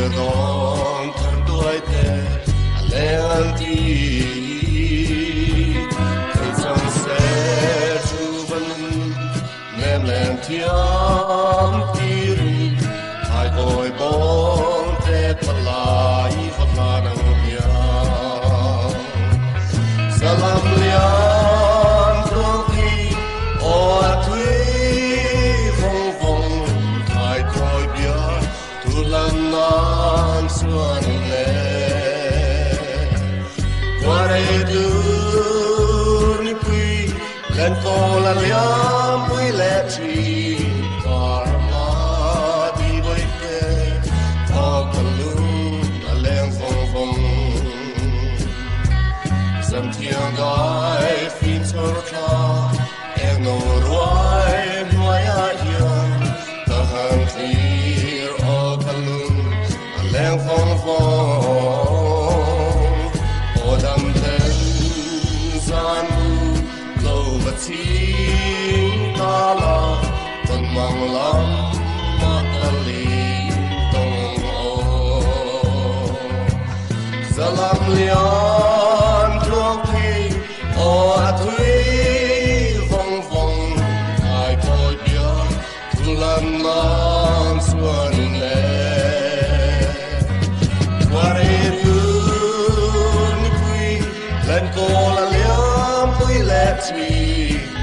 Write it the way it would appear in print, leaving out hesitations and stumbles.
don thằng tuổi thế lên thì thời gian sẽ chú vẫn nem lên thiam tì hai cõi bóng thế thật là ý phật là năng hiền salam lian trong khi ô thủy phong phong hai cõi bia tu lần nan xuân lệ qua đây đưa quy lên cô là liam quy lệ chi karma đi với thế thọ cần lưng là lên phong phong dầm thiên gai phim sơ tra em nô ruai nuai hiền ta hàng thir o cần lưng là lên phong phong o đam tên gian lâu vật xin ta là tuần mang lắm mà li tông ô giờ làm lian trong khi ô thủy vòng vòng ai coi bia tu lần nan xuân lệ qua đây đưa quy lên cô là liam quy lệ chi